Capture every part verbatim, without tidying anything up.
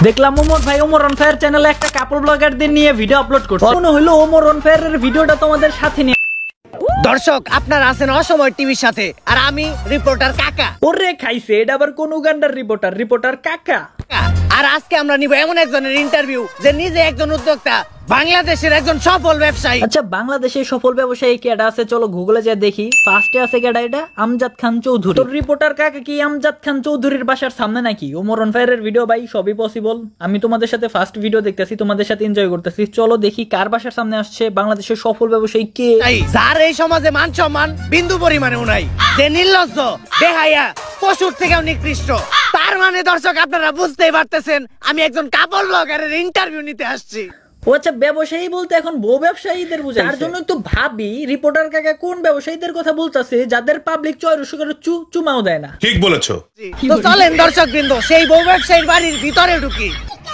দেখলাম ওমর ভাই Omar on fire চ্যানেলে একটা কাপল ব্লগারদের নিয়ে ভিডিও আপলোড করছে। মনে হলো ওমর অন ফায়ারের ভিডিওটা তোমাদের সাথে নিয়ে। দর্শক আপনারা আছেন অসময় টিভির সাথে আর আমি রিপোর্টার কাকা। ওরে খাইছে, এটা আবার কোন উগান্ডার রিপোর্টার? রিপোর্টার কাকা। আর আজকে আমরা নিব এমন একজনের ইন্টারভিউ যে নিজে একজন উদ্যোক্তা, বাংলাদেশের একজন সফল ব্যবসায়ী। আচ্ছা, বাংলাদেশের সফল ব্যবসায়ী কেডা আছে চলো গুগলে যা দেখি। ফার্স্টে আছে কেডা? এটা আমজাদ খান চৌধুরী। তোর রিপোর্টার কাকা কি আমজাদ খান চৌধুরীর বাসার সামনে নাকি? ওমর অন ফায়ারের ভিডিও ভাই সবই পসিবল। আমি তোমাদের সাথে ফার্স্ট ভিডিও দেখতেছি, তোমাদের সাথে এনজয় করতেছি। চলো দেখি কার বাসার সামনে আসছে বাংলাদেশের সফল ব্যবসায়ী কে। যার এই সমাজে মান সম্মান বিন্দু পরিমাণেও নাই, যে নির্লজ্জ, বেহায়া, পশুর থেকেও নিকৃষ্ট। তার মানে দর্শক আপনারা বুঝতেই পারতেছেন আমি একজন কাপল ব্লগারের ইন্টারভিউ নিতে আসছি। ও আচ্ছা, ব্যবসায়ী বলতে এখন বউ ব্যবসায়ীদের বোঝায়। তার জন্য তো ভাবি রিপোর্টার কাকা কোন ব্যবসায়ীদের কথা বলতেছে যাদের পাবলিক চয়রুশো করে চু চুমাও দেয় না। ঠিক বলেছো। তো চলেন দর্শক বৃন্দ সেই বউ ব্যবসায়ীর বাড়ির ভিতরে ঢুকি।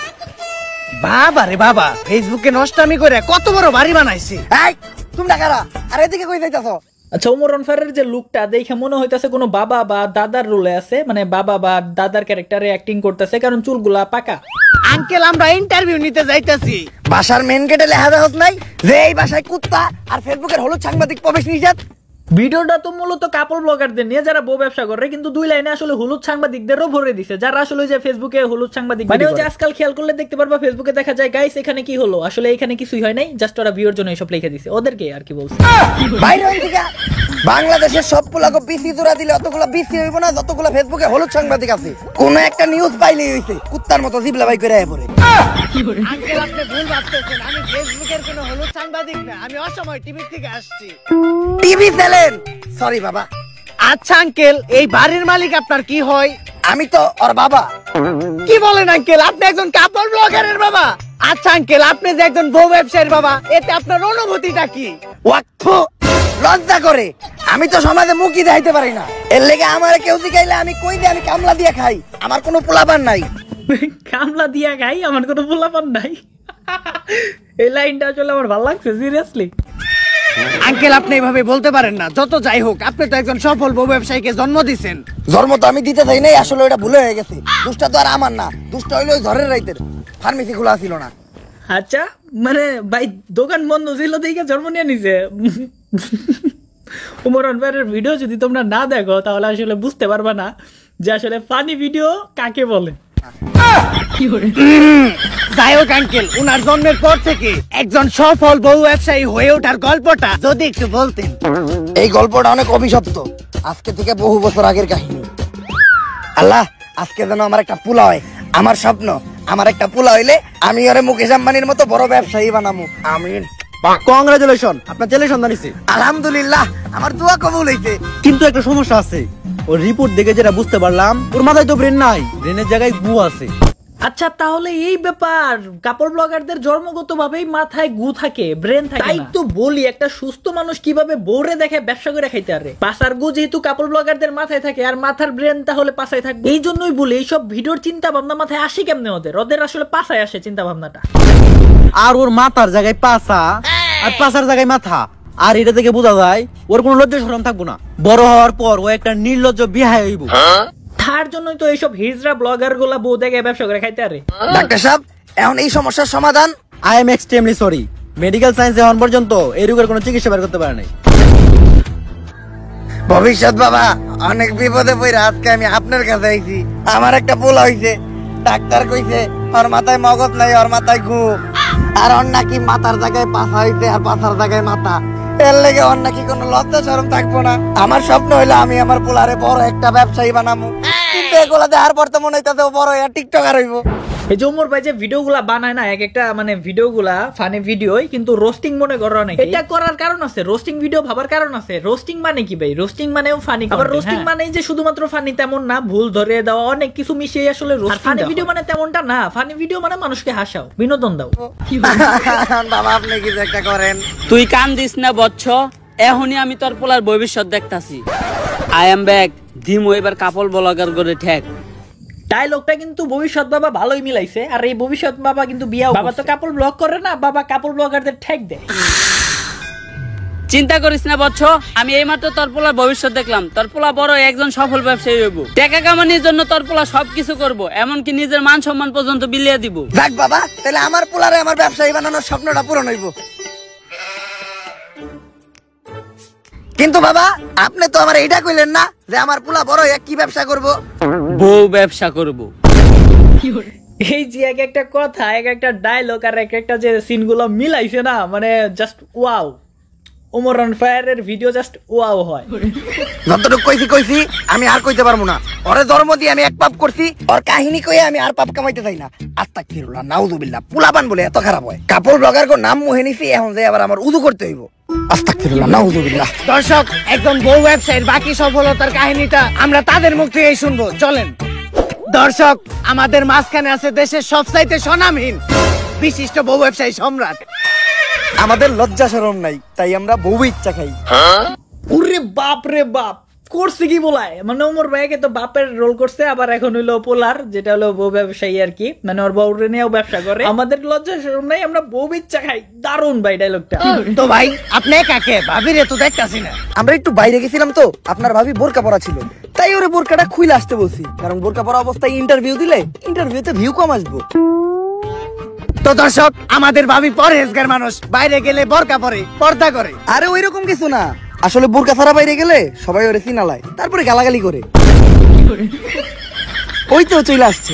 বাবা রে বাবা, ফেসবুকে নষ্টামি করে কত বড় বাড়ি বানাইছে। এই তোমরা কারা? আর এদিকে কই যাইতাছো? আচ্ছা, ওমর অন ফায়ারের যে লুকটা দেখে মনে হইতাছে কোনো বাবা বা দাদার রোলে আছে, মানে বাবা বা দাদার ক্যারেক্টারে অ্যাক্টিং করতেছে, কারণ চুলগুলা পাকা। আঙ্কেল আমরা ইন্টারভিউ নিতে যাইতাছি। বাসার মেন গেটে লেখা দেওয়া নাই যে এই বাসায় কুত্তা আর ফেসবুকের হলুদ সাংবাদিক প্রবেশ নিষেধ। ভিডিওটা তো মূলত কাপড় ব্লগারদের নিয়ে যারা বউ ব্যবসা করে, কিন্তু দুই লাইনে আসলে হলুদ সাংবাদিকদেরও ভরে দিছে, যারা আসলে যে ফেসবুকে হলুদ সাংবাদিক মানে ওই যে আজকাল খেয়াল করলে দেখতে পারবা ফেসবুকে দেখা যায় গাইস এখানে কি হলো, আসলে এখানে কিছুই হয় নাই, জাস্ট ওরা ভিউর জন্য এসব লিখে দিছে। ওদেরকে আর কি বলছে বাইরে থেকে বাংলাদেশের সবগুলাকে বিসি জোড়া দিলে অতগুলো বিসি হইব না যতগুলো ফেসবুকে হলুদ সাংবাদিক আছে। কোন একটা নিউজ পাইলেই হইছে কুত্তার মতো জিবলা বাই করে আয় পড়ে। আঙ্কেল আপনি ভুল ভাবতেছেন, আমি ফেসবুকের কোনো হলুদ সাংবাদিক না, আমি অসময় টিভি থেকে আসছি। TV channel? সরি বাবা। আচ্ছা আঙ্কেল, এই বাড়ির মালিক আপনার কি হয়? আমি তো ওর বাবা। কি বলেন আঙ্কেল, আপনি একজন কাপল ব্লগারের বাবা? আচ্ছা আঙ্কেল, আপনি যে একজন বউ ব্যবসায়ীর বাবা, এতে আপনার অনুভূতিটা কি? ওয়াক্ফ লজ্জা করে, আমি তো সমাজে মুখই দেখাইতে পারি না, এর লেগে আমার কেউ জিগাইলে আমি কই দিয়ে আমি কামলা দিয়ে খাই, আমার কোনো পোলাপান নাই। কামলা দিয়া খাই, আমার কোনো পোলাপান নাই। এই লাইনটা আসলে আমার ভালো লাগছে সিরিয়াসলি। আঙ্কেল আপনি এভাবে বলতে পারেন না, যত যাই হোক আপনি তো একজন সফল বউ ব্যবসায়ীকে জন্ম দিয়েছেন। জন্ম তো আমি দিতে চাই নাই, আসলে এটা ভুলে হয়ে গেছে। দুষ্টা তো আর আমার না, দুষ্টা হইলো ওই ঝড়ের রাইতের, ফার্মেসি খোলা ছিল না। আচ্ছা মানে ভাই দোকান বন্ধ ছিল দেখে জন্ম নিয়ে নিছে। ওমর অন ফায়ারের ভিডিও যদি তোমরা না দেখো তাহলে আসলে বুঝতে পারবা না যে আসলে ফানি ভিডিও কাকে বলে। যাই হোক আঙ্কেল, উনার জন্মের পর থেকে একজন সফল বউ ব্যবসায়ী হয়ে ওঠার গল্পটা যদি একটু বলতেন। এই গল্পটা অনেক অভিশপ্ত, আজকে থেকে বহু বছর আগের কাহিনী। আল্লাহ আজকে যেন আমার একটা পোলা হয়, আমার স্বপ্ন আমার একটা পোলা হইলে আমি ওরে মুকেশ আম্বানির মতো বড় ব্যবসায়ী বানামু। আমিন। কংগ্রাচুলেশন, আপনার ছেলে সন্তান হইছে। আলহামদুলিল্লাহ, আমার দোয়া কবুল হইছে। কিন্তু একটা সমস্যা আছে, ওর রিপোর্ট দেখে যেটা বুঝতে পারলাম ওর মাথায় তো ব্রেন নাই, ব্রেনের জায়গায় গু আছে। আচ্ছা তাহলে এই ব্যাপার, কাপড় ব্লগারদের জন্মগত ভাবেই মাথায় গু থাকে, ব্রেন থাকে না। তাই তো বলি একটা সুস্থ মানুষ কিভাবে বোরে দেখে ব্যবসা করে খাইতে পারে। পাছার গু যেহেতু কাপড় ব্লগারদের মাথায় থাকে আর মাথার ব্রেন তাহলে পাছায় থাকবে। এই জন্যই বলি এইসব ভিডিওর চিন্তা ভাবনা মাথায় আসে কেমনে ওদের, ওদের আসলে পাছায় আসে চিন্তা ভাবনাটা। আর ওর মাথার জায়গায় পাছা আর পাছার জায়গায় মাথা, আর এটা থেকে বোঝা যায় ওর কোনো লজ্জা শরম থাকবো না, বড় হওয়ার পর ও একটা নির্লজ্জ বিহায় হইব। তার জন্যই তো এইসব হিজড়া ব্লগার গুলা বউ দেখে ব্যবসা করে খাইতে পারে। ডাক্তার সাহেব এখন এই সমস্যার সমাধান? I am extremely sorry, medical science এখন পর্যন্ত এই রোগের কোনো চিকিৎসা বের করতে পারে নাই। ভবিষ্যৎ বাবা অনেক বিপদে পড়ে আজকে আমি আপনার কাছে আইছি। আমার একটা পোলা হইছে, ডাক্তার কইছে ওর মাথায় মগজ নাই, ওর মাথায় ঘু, আর ওর নাকি মাথার জায়গায় পাছা হইছে আর পাছার জায়গায় মাথা, এর লেগে ওর নাকি কোনো লজ্জা শরম থাকবো না। আমার স্বপ্ন হইলো আমি আমার পোলারে বড় একটা ব্যবসায়ী বানাবো, কিন্তু এগুলা দেখার পর তো মনে হইতাছে বড় একটা টিকটকার হইব। এই যে ওমর ভাই যে ভিডিও গুলা বানায় না, এক একটা মানে ভিডিও গুলা ফানি ভিডিওই, কিন্তু রোস্টিং মনে করো না। এটা করার কারণ আছে, রোস্টিং ভিডিও ভাবার কারণ আছে। রোস্টিং মানে কি ভাই? রোস্টিং মানেও ফানি, আবার রোস্টিং মানে যে শুধুমাত্র ফানি তেমন না, ভুল ধরে দেওয়া অনেক কিছু মিশিয়ে আসলে রোস্টিং। ফানি ভিডিও মানে তেমনটা না, ফানি ভিডিও মানে মানুষকে হাসাও, বিনোদন দাও। বাবা আপনি কি একটা করেন? তুই কান দিস না বচ্চ, এখনই আমি তোর পোলার ভবিষ্যৎ দেখতাছি। আই এম ব্যাক, ধিমো এবার কাপড় ব্লগার করে ঠেক। ডায়লগটা কিন্তু ভবিষ্যৎ বাবা ভালোই মিলাইছে, আর এই ভবিষ্যৎ বাবা কিন্তু বিয়াও, বাবা তো কাপড় ব্লগ করে না, বাবা কাপড় ব্লগারদের ঠেক দেয়। চিন্তা করিস না বচ্চ, আমি এইমাত্র তোর পোলার ভবিষ্যৎ দেখলাম। তোর পোলা বড় একজন সফল ব্যবসায়ী হইব। টাকা কামানোর জন্য তোর পোলা সবকিছু করব, এমনকি নিজের মান সম্মান পর্যন্ত বিলিয়ে দিব। দেখ বাবা, তাহলে আমার পোলারে আমার ব্যবসায়ী বানানোর স্বপ্নটা পূরণ হইব। কিন্তু বাবা, আপনি তো আমার এইটা কইলেন না যে আমার পোলা বড় হয়ে কি ব্যবসা করব? বউ ব্যবসা করব। এই যে এক একটা কথা, এক একটা ডায়লগ আর এক একটা যে সিন গুলো মিলাইছে না, মানে জাস্ট ওয়াও। ওমর অন ফায়ারের ভিডিও জাস্ট ওয়াও হয়। যতটুকু কইছি কইছি, আমি আর কইতে পারবো না। ওরে ধর্ম দিয়ে আমি এক পাপ করছি, ওর কাহিনী কইয়ে আমি আর পাপ কামাইতে চাই না। আস্তাগফিরুল্লাহ, নাউযুবিল্লাহ। পোলাপান বলে এত খারাপ হয়? কাপড় ব্লগার কো নাম মুহে নিছি, এখন যে আবার আমার উযু করতে হইব। আস্তাগফিরুল্লাহ, নাউযুবিল্লাহ। দর্শক, একজন বউ ব্যবসায়ীর বাকি সফলতার কাহিনীটা আমরা তাদের মুখ থেকেই শুনবো, চলেন। দর্শক, আমাদের মাঝখানে আছে দেশের সবচাইতে স্বনামহীন বিশিষ্ট বউ ব্যবসায়ী সম্রাট। আমাদের লজ্জা শরম নাই, তাই আমরা বউ ইচ্ছা খাই। ওরে বাপ রে বাপ, করছে কি বলায়, মানে ওমর ভাইকে তো বাপের রোল করছে, আবার এখন হইলো পোলার, যেটা হলো বউ ব্যবসায়ী আর কি, মানে ওর বউ নিয়েও ব্যবসা করে। আমাদের লজ্জা শরম নাই, আমরা বউ ইচ্ছা খাই। দারুণ ভাই ডায়লগটা। তো ভাই, আপনি কাকে ভাবিরে তো দেখতাছি না। আমরা একটু বাইরে গেছিলাম তো, আপনার ভাবি বোরকা পরা ছিল, তাই ওরে বোরকাটা খুলে আসতে বলছি, কারণ বোরকা পরা অবস্থায় ইন্টারভিউ দিলে ইন্টারভিউতে ভিউ কম আসবো। তো দর্শক, আমাদের ভাবি পরহেজগার মানুষ, বাইরে গেলে বোরকা পরে, পর্দা করে। আরে ওই রকম কিছু না, আসলে বোরকা ছাড়া বাইরে গেলে সবাই ওরে চিনালায়, তারপরে গালাগালি করে। ওই তো চলে আসছে।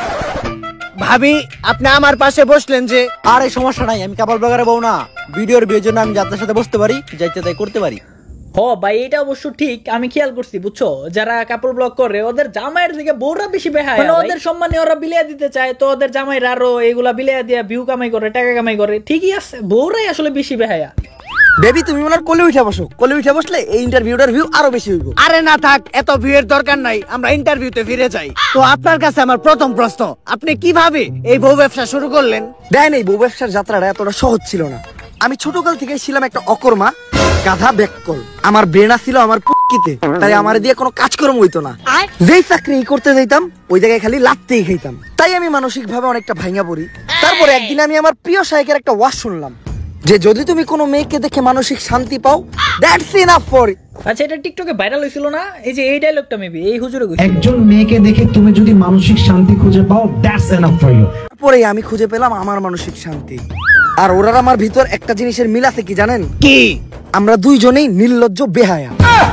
ভাবি, আপনি আমার পাশে বসলেন যে? আর এই সমস্যা নাই, আমি কাপড় ব্লগারে বউ না। ভিডিওর বিয়ের জন্য আমি যাত্রার সাথে বসতে পারি, যাইতে তাই করতে পারি। হ ভাই, এটা অবশ্য ঠিক। আমি খেয়াল করছি, বুঝছো, যারা কাপড় ব্লগ করে ওদের জামাইয়ের দিকে বউরা বেশি বেহায়া, মানে ওদের সম্মানে ওরা বিলিয়া দিতে চায়, তো ওদের জামাইরা আরো এগুলা বিলিয়া দিয়া ভিউ কামাই করে, টাকা কামাই করে। ঠিকই আছে, বউরাই আসলে বেশি বেহায়া। বেবি, তুমি ওনার কোলে উঠে বসো, কোলে উঠে বসলে এই ইন্টারভিউটার ভিউ আরো বেশি হইব। আরে না থাক, এত ভিউয়ের দরকার নাই, আমরা ইন্টারভিউতে ফিরে যাই। তো আপনার কাছে আমার প্রথম প্রশ্ন, আপনি কিভাবে এই বউ ব্যবসা শুরু করলেন? দেন, এই বউ ব্যবসার যাত্রাটা এতটা সহজ ছিল না। আমি ছোটকাল থেকে ছিলাম একটা অকর্মা, গাধা ব্যাককল। আমার ব্রেনা ছিল আমার পুকিতে, তাই আমার দিয়ে কোনো কাজকর্ম হইতো না। যেই চাকরি করতে যাইতাম ওই জায়গায় খালি লাত্তেই খাইতাম, তাই আমি মানসিক ভাবে অনেকটা ভাঙা পড়ি। তারপরে একদিন আমি আমার প্রিয় শায়কের একটা ওয়াজ শুনলাম যে যদি তুমি কোনো মেয়েকে দেখে মানসিক শান্তি পাও, দ্যাটস ইনাফ ফর। আচ্ছা, এটা টিকটকে ভাইরাল হয়েছিল না, এই যে এই ডায়লগটা মেবি এই হুজুরে কইছে। একজন মেয়েকে দেখে তুমি যদি মানসিক শান্তি খুঁজে পাও, দ্যাটস এনাফ ফর ইউ। পরে আমি খুঁজে পেলাম আমার মানসিক শান্তি। আর ওরার আমার ভিতর একটা জিনিসের মিল আছে, কি জানেন? কি? আমরা দুইজনেই নির্লজ্জ বেহায়া।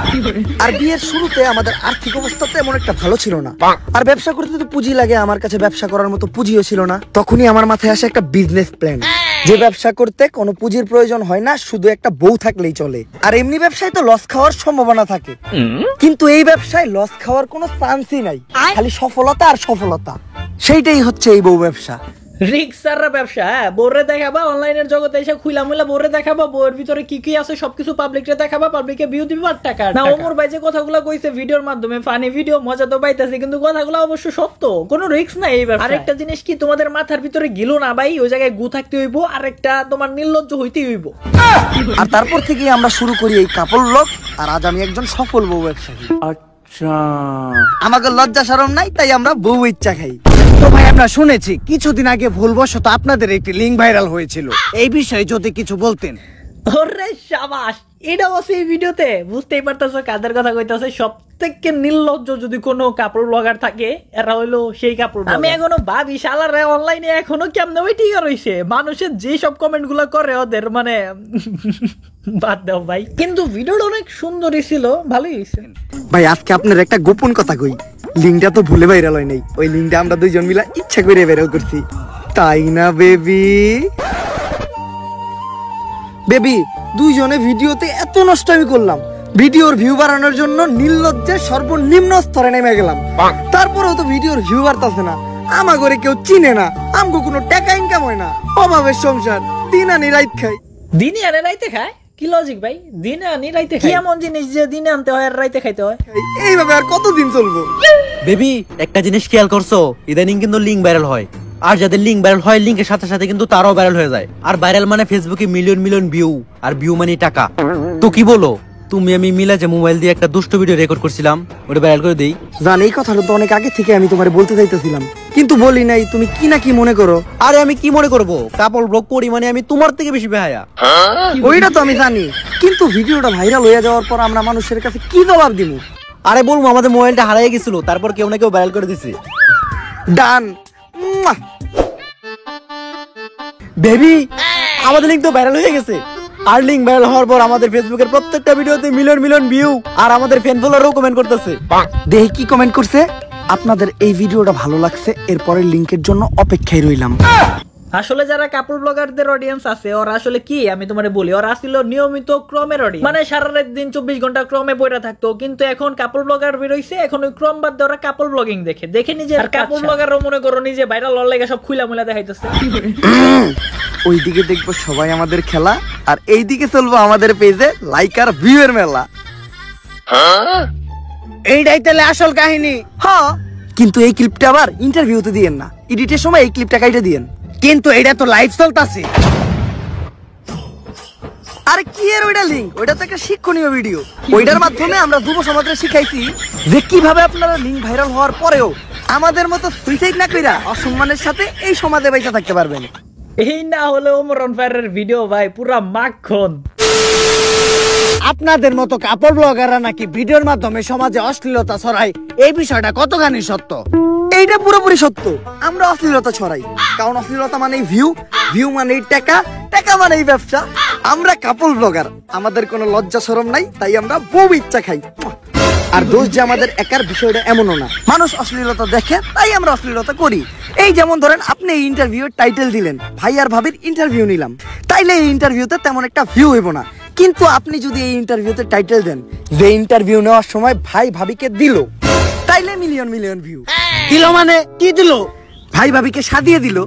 আর বিয়ের শুরুতে আমাদের আর্থিক অবস্থা তো এমন একটা ভালো ছিল না, আর ব্যবসা করতে তো পুঁজি লাগে, আমার কাছে ব্যবসা করার মতো পুঁজিও ছিল না। তখনই আমার মাথায় আসে একটা বিজনেস প্ল্যান, যে ব্যবসা করতে কোনো পুঁজির প্রয়োজন হয় না, শুধু একটা বউ থাকলেই চলে। আর এমনি ব্যবসায় তো লস খাওয়ার সম্ভাবনা থাকে, কিন্তু এই ব্যবসায় লস খাওয়ার কোনো চান্সই নাই, খালি সফলতা আর সফলতা। সেইটাই হচ্ছে এই বউ ব্যবসা। রিক্সাররা ব্যবসা, হ্যাঁ। বউরে দেখাবা, অনলাইনের জগতে এসে খুইলা মুইলা বউরে দেখাবা, বউয়ের ভিতরে কি কি আছে সবকিছু পাবলিকরে দেখাবা, পাবলিকে ভিউ দিবা আর টাকা। না, ওমর ভাই যে কথাগুলো কইছে ভিডিওর মাধ্যমে, ফানি ভিডিও, মজা তো পাইতাছি, কিন্তু কথাগুলো অবশ্য সত্য, কোনো রিস্ক নাই এই ব্যবসায়। আরেকটা জিনিস কি, তোমাদের মাথার ভিতরে গিলো না ভাই, ওই জায়গায় গু থাকতে হইব, আর একটা তোমার নির্লজ্জ হইতেই হইব। আর তারপর থেকেই আমরা শুরু করি এই কাপড় ব্লগ, আর আজ আমি একজন সফল বউ ব্যবসায়ী। আচ্ছা, আমাকে লজ্জা শরম নাই, তাই আমরা বউ ইচ্ছা খাই। তো ভাই, আমরা শুনেছি কিছুদিন আগে ভুলবশত আপনাদের একটি লিঙ্ক ভাইরাল হয়েছিল, এই বিষয়ে যদি কিছু বলতেন। ওরে শাবাশ, এটা আছে এই ভিডিওতে, বুঝতেই পারতেছো কাদের কথা কইতাছে। সবথেকে নির্লজ্জ যদি কোনো কাপড় ব্লগার থাকে, এরা হইলো সেই কাপড়। আমি এখনো ভাবি শালারা অনলাইনে এখনো কেমনে ওই টিকা রইছে, মানুষের যে সব কমেন্ট গুলো করে ওদের, মানে বাদ দাও ভাই। কিন্তু ভিডিওটা অনেক সুন্দরই ছিল, ভালোই হয়েছে ভাই। আজকে আপনার একটা গোপন কথা কই, লিঙ্কটা তো ভুলে ভাইরাল হয় নাই, ওই লিঙ্কটা আমরা দুইজন মিলা ইচ্ছা করে ভাইরাল করছি, তাই না বেবি? বেবি, দুইজনে ভিডিওতে এত নষ্ট আমি করলাম, ভিডিওর ভিউ বাড়ানোর জন্য নির্লজ্জের সর্বনিম্ন স্তরে নেমে গেলাম, তারপরেও তো ভিডিওর ভিউ বাড়তাছে না। আমা করে কেউ চিনে না, আমগো কোনো টাকা ইনকাম হয় না, অভাবের সংসার, দিন আনি রাইত খাই। দিনে আনে রাইতে খায়, কি লজিক ভাই? দিনে আনি রাইতে খাই, এমন জিনিস যে দিনে আনতে হয় আর রাইতে খাইতে হয়? এইভাবে আর কতদিন চলবো? বেবি, একটা জিনিস খেয়াল করছো, ইদানিং কিন্তু লিঙ্ক ভাইরাল হয়, আর যাদের লিঙ্ক ভাইরাল হয় লিঙ্কের সাথে সাথে কিন্তু তারাও ভাইরাল হয়ে যায়। আর ভাইরাল মানে ফেসবুকে মিলিয়ন মিলিয়ন ভিউ, আর ভিউ মানে টাকা। তো কি বলো তুমি আমি মিলা যে মোবাইল দিয়ে একটা দুষ্ট ভিডিও রেকর্ড করছিলাম, ওটা ভাইরাল করে দেই? জান, এই কথাটা তো অনেক আগে থেকে আমি তোমারে বলতে চাইতেছিলাম, কিন্তু বলি নাই তুমি কি না কি মনে করো। আরে আমি কি মনে করব, কাপল ব্লগ করি মানে আমি তোমার থেকে বেশি বেহায়া। ওইটা তো আমি জানি, কিন্তু ভিডিওটা ভাইরাল হয়ে যাওয়ার পর আমরা মানুষের কাছে কি জবাব দিব? আরে বলবো আমাদের মোবাইলটা হারিয়ে গেছিল, তারপর কেউ না কেউ ভাইরাল করে দিছে। ডান। বেবি আমাদের লিংক তো ভাইরাল হয়ে গেছে। আর লিংক ভাইরাল হওয়ার পর আমাদের ফেসবুকের প্রত্যেকটা ভিডিওতে মিলিয়ন মিলিয়ন ভিউ, আর আমাদের ফ্যান ফলোয়ারও কমেন্ট করতেছে। দেখি কি কমেন্ট করছে। আপনাদের এই ভিডিওটা ভালো লাগছে, এরপরের লিংকের জন্য অপেক্ষায় রইলাম। আসলে যারা কাপড় ব্লগারদের অডিয়েন্স আছে ওরা আসলে কি আমি তোমারে বলি, ওরা ছিল নিয়মিত ক্রমের অডিয়েন্স, মানে সারা রাত দিন চব্বিশ ঘন্টা ক্রমে পড়ে থাকতো। কিন্তু এখন কাপড় ব্লগার বেরোইছে, এখন ওই ক্রম বাদ দিয়ে ওরা কাপড় ব্লগিং দেখে দেখে নিজে। আর কাপড় ব্লগারও মনে করো নিজে ভাইরাল হওয়ার লাগে সব খুলা মুলা দেখাইতেছে। ওইদিকে দেখবো সবাই আমাদের খেলা, আর এইদিকে চলবো আমাদের পেজে লাইক আর ভিউ এর মেলা। এইটাই তাহলে আসল কাহিনী। হ্যাঁ, কিন্তু এই ক্লিপটা আবার ইন্টারভিউতে দিয়েন না, এডিটের সময় এই ক্লিপটা কাইটে দিয়েন। কিন্তু এটা তো লাইভ চলতেছে। আরে কি এর ওইটা লিংক, ওইটা তো একটা শিক্ষণীয় ভিডিও। ওইটার মাধ্যমে আমরা যুব সমাজকে শিখাইছি যে কিভাবে আপনারা লিংক ভাইরাল হওয়ার পরেও আমাদের মতো সুইসাইড না কইরা অসম্মানের সাথে এই সমাজে বেঁচে থাকতে পারবেন। এই না হলে ওমর অন ফায়ারের ভিডিও ভাই পুরা মাখন। আপনাদের মতো কাপড় ব্লগাররা নাকি ভিডিওর মাধ্যমে সমাজে অশ্লীলতা ছড়ায়, এই বিষয়টা কতখানি সত্য? এইটা পুরোপুরি সত্য। আমরা অশ্লীলতা ছড়াই, কারণ অশ্লীলতা মানেই ভিউ, ভিউ মানেই টাকা, টাকা মানেই ব্যবসা। আমরা কাপল ব্লগার, আমাদের কোনো লজ্জা শরম নাই, তাই আমরা বউ ইচ্ছা খাই। আর দোষ যে আমাদের একার বিষয়টা এমনও না, মানুষ অশ্লীলতা দেখে তাই আমরা অশ্লীলতা করি। এই যেমন ধরেন আপনি এই ইন্টারভিউ টাইটেল দিলেন ভাই আর ভাবির ইন্টারভিউ নিলাম, তাইলে এই ইন্টারভিউতে তেমন একটা ভিউ হইব না। কিন্তু আপনি যদি এই ইন্টারভিউতে টাইটেল দেন যে ইন্টারভিউ নেওয়ার সময় ভাই ভাবিকে দিল, তাইলে মিলিয়ন মিলিয়ন ভিউ। দিল মানে কি দিল? ভাই ভাবিকে সাজিয়ে দিল।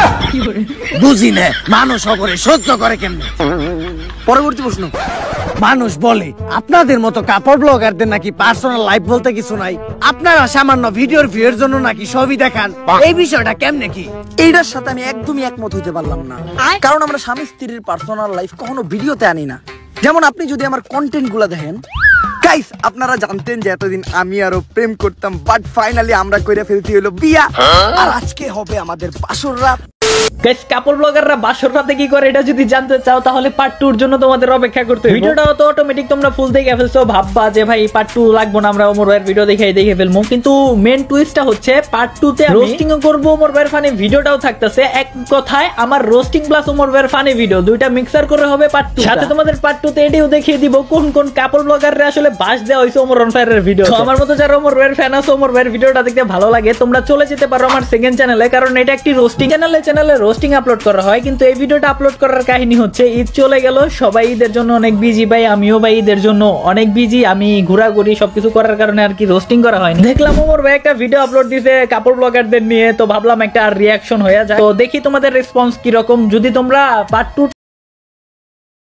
বুঝি না মানুষ করে সহ্য করে কেমনে। পরবর্তী প্রশ্ন। মানুষ বলে আপনাদের মতো কাপড় ব্লগারদের নাকি পার্সোনাল লাইফ বলতে কিছু নাই, আপনারা সামান্য ভিডিওর ভিউয়ের জন্য নাকি ছবি দেখান, এই বিষয়টা কেমনে কি? এইটার সাথে আমি একদমই একমত হইতে পারলাম না, কারণ আমরা স্বামী স্ত্রীর পার্সোনাল লাইফ কখনো ভিডিওতে আনি না। যেমন আপনি যদি আমার কন্টেন্ট গুলা দেখেন, গাইস আপনারা জানতেন যে এতদিন আমি আরো প্রেম করতাম, বাট ফাইনালি আমরা কইরা ফেলতে হলো বিয়া, আর আজকে হবে আমাদের বাসর রাত। গাইস কাপড় ব্লগাররা বাসর রাতে কি করে এটা যদি জানতে চাও তাহলে পার্ট টু এর জন্য তোমাদের অপেক্ষা করতে হবে। ভিডিওটা তো অটোমেটিক তোমরা ফুল দেখে ফেলছো, ভাববা যে ভাই পার্ট টু লাগবো না, আমরা ওমর ভাইয়ের ভিডিও দেখে দেখে ফেলবো। কিন্তু মেন টুইস্টটা হচ্ছে পার্ট টু তে রোস্টিং ও করব, ওমর ভাইয়ের ফানি ভিডিওটাও থাকতেছে। এক কথায় আমার রোস্টিং প্লাস ওমর ভাইয়ের ফানি ভিডিও দুইটা মিক্সার করে হবে পার্ট টু। সাথে তোমাদের পার্ট টু তে এটাও দেখিয়ে দিব কোন কোন কাপড় ব্লগাররা আসলে বাস দেওয়া হইছে ওমর অন ফায়ারের ভিডিও। তো আমার মতো যারা ওমর ভাইয়ের ফ্যান আছে, ওমর ভাইয়ের ভিডিওটা দেখতে ভালো লাগে, তোমরা চলে যেতে পারো আমার সেকেন্ড চ্যানেলে, কারণ এটা একটি রোস্টিং চ্যানেলে চ্যানেলে রোস্টিং আপলোড করা হয়। কিন্তু এই ভিডিওটা আপলোড করার কাহিনী হচ্ছে ঈদ চলে গেল, সবাই ঈদের জন্য অনেক বিজি, ভাই আমিও ভাই ঈদের জন্য অনেক বিজি, আমি ঘোরাঘুরি সবকিছু করার কারণে আর কি রোস্টিং করা হয়নি। দেখলাম ওমর ভাই একটা ভিডিও আপলোড দিয়েছে কাপড় ব্লগারদের নিয়ে, তো ভাবলাম একটা রিয়াকশন হয়ে যায়। তো দেখি তোমাদের রেসপন্স কি রকম। যদি তোমরা পার্ট টু